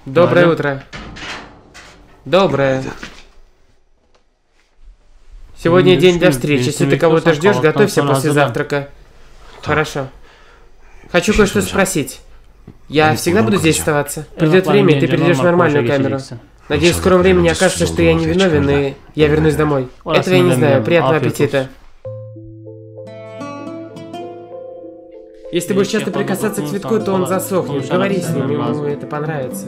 Доброе утро. Доброе. Сегодня день для встречи. Если ты кого-то ждешь, готовься после завтрака. Хорошо. Хочу кое-что спросить. Я всегда буду здесь оставаться? Придет время, и ты перейдешь в нормальную камеру. Надеюсь, в скором времени окажется, что я не виновен, и я вернусь домой. Этого я не знаю. Приятного аппетита. Если ты будешь часто прикасаться к цветку, то он засохнет. Говори с ним, ему это понравится.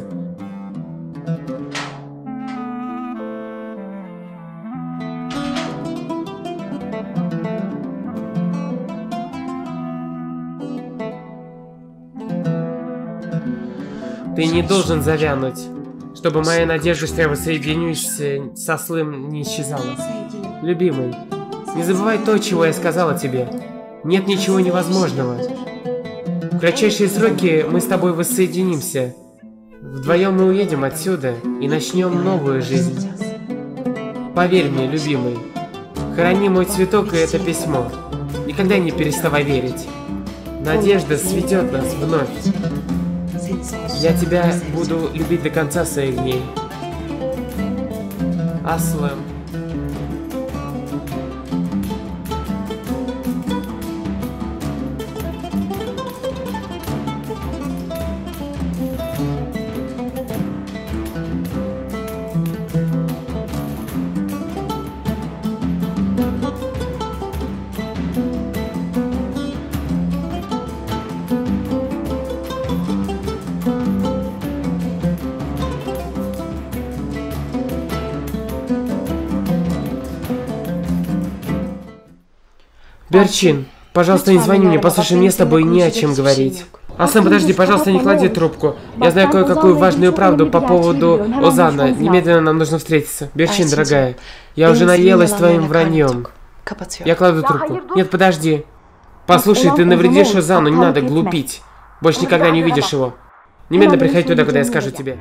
Ты не должен завянуть, чтобы моя надежда, что я воссоединюсь со Слым, не исчезала. Любимый, не забывай то, чего я сказала тебе. Нет ничего невозможного. В кратчайшие сроки мы с тобой воссоединимся. Вдвоем мы уедем отсюда и начнем новую жизнь. Поверь мне, любимый, храни мой цветок и это письмо. Никогда не переставай верить. Надежда сведет нас вновь. Я тебя буду любить до конца своих дней. Аслэм. Берчин, пожалуйста, не звони мне, послушай, мне с тобой не о чем говорить. Аслэм, подожди, пожалуйста, не клади трубку. Я знаю кое-какую важную правду по поводу Озана. Немедленно нам нужно встретиться. Берчин, дорогая, я уже наелась твоим враньем. Я кладу трубку. Нет, подожди. Послушай, ты навредишь Озану, не надо глупить. Больше никогда не увидишь его. Немедленно приходи туда, куда я скажу тебе.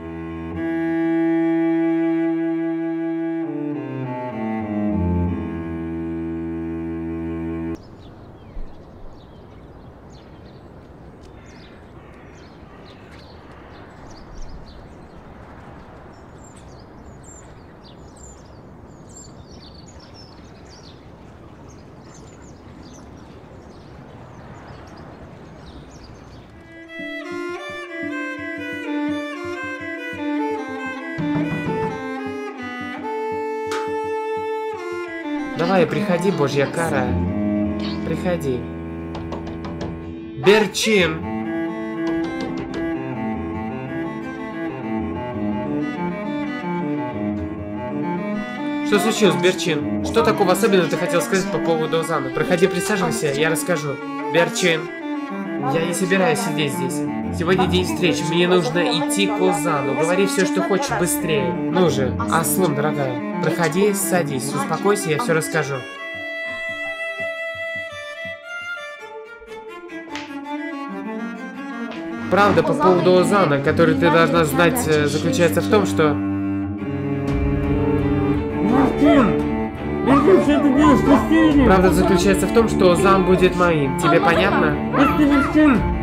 Давай, приходи, божья кара. Приходи. Берчин! Что случилось, Берчин? Что такого особенного ты хотел сказать по поводу Озана? Проходи, присаживайся, я расскажу. Берчин, я не собираюсь сидеть здесь. Сегодня день встречи, мне нужно идти к Озану. Говори все, что хочешь, быстрее. Ну же, Аслым, дорогая, проходи, садись, успокойся, я все расскажу. Правда по поводу Озана, который ты должна знать, заключается в том, что... Правда заключается в том, что Озан будет моим. Тебе понятно?